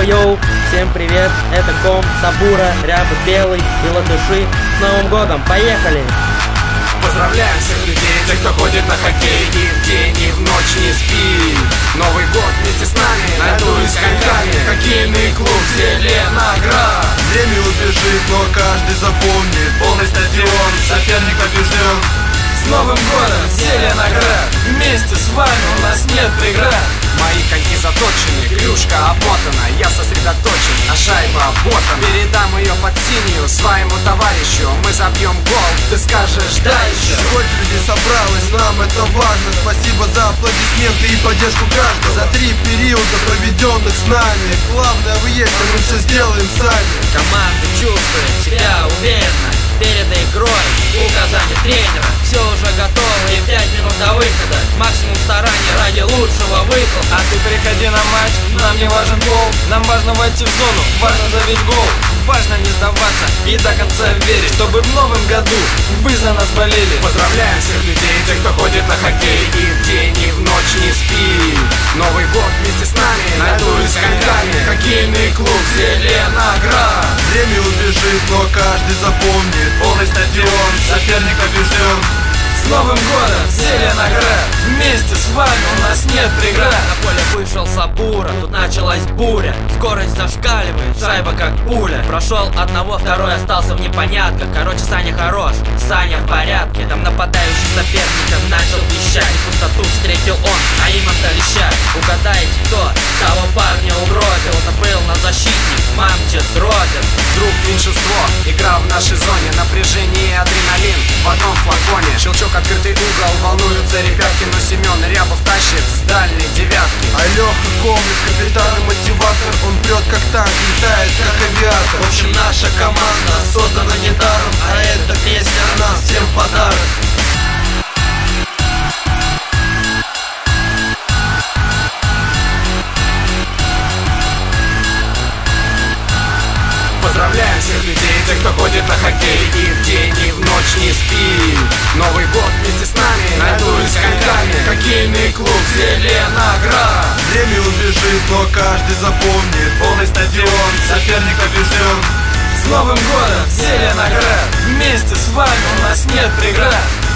Йоу-йоу, всем привет, это Ком, Сабура, Рябы, Белый и Латыши. С Новым годом, поехали! Поздравляем всех людей, тех, кто ходит на хоккей и в день, и в ночь не спи. Новый год вместе с нами, на льду и с коньками. Хоккейный клуб Зеленоград. Время убежит, но каждый запомнит. Полный стадион, соперник побежден. С Новым годом, Зеленоград! Вместе с вами у нас нет преград. Мои коньки заточены, клюшка обмотана, я сосредоточен, а шайба вот она. Передам ее под синюю своему товарищу, мы забьем гол, ты скажешь да еще. Сколько людей собралось, нам это важно. Спасибо за аплодисменты и поддержку каждого. За 3 периода, проведенных с нами. Главное вы есть, а мы все сделаем сами. Команда чувствует себя уверенно перед игрой. Указания тренера, все уже готово и 5 минут до выхода. Максимум старания ради лучшего выхода. А ты приходи на матч, нам не важен гол. Нам важно войти в зону, важно забить гол. Важно не сдаваться и до конца верить, чтобы в новом году вы за нас болели. Поздравляем всех людей, тех, кто ходит на хоккей и в день, и в ночь не спи. Новый год вместе с нами, на льду и с коньками. Хоккейный клуб Зеленоград. Время убежит, но каждый запомнит. Полный стадион, соперник побежден. С Новым годом, Зеленоград! Вместе с вами у нас нет преград. На поле вышел Сабура, тут началась буря. Скорость зашкаливает, шайба как пуля. Прошел одного, второй остался в непонятках. Короче, Саня хорош, Саня в порядке. Там нападающий соперником начал вещать. Пустоту встретил он, а им лещат. Угадайте, кто того парня угробил? Это был на защитник, Мамчец Родин. Друг меньшинство, игра в нашей зоне. Напряжение и адреналин в одном флаконе. Щелчок, открытый угол, волнуются ребятки. Но Семен Рябов тащит с дальней девятки. А Леха Комлев, капитан и мотиватор. Он прет как танк, летает как авиатор. В общем, наша команда создана недаром, а эта песня нам всем подарок. Поздравляем всех людей, тех, кто ходит на хоккей и в день, и в ночь не спи. Новый год вместе с нами, на льду и с коньками. Хоккейный клуб Зеленоград. Время убежит, но каждый запомнит. Полный стадион, соперник побежден. С Новым годом, Зеленоград! Вместе с вами у нас нет преград.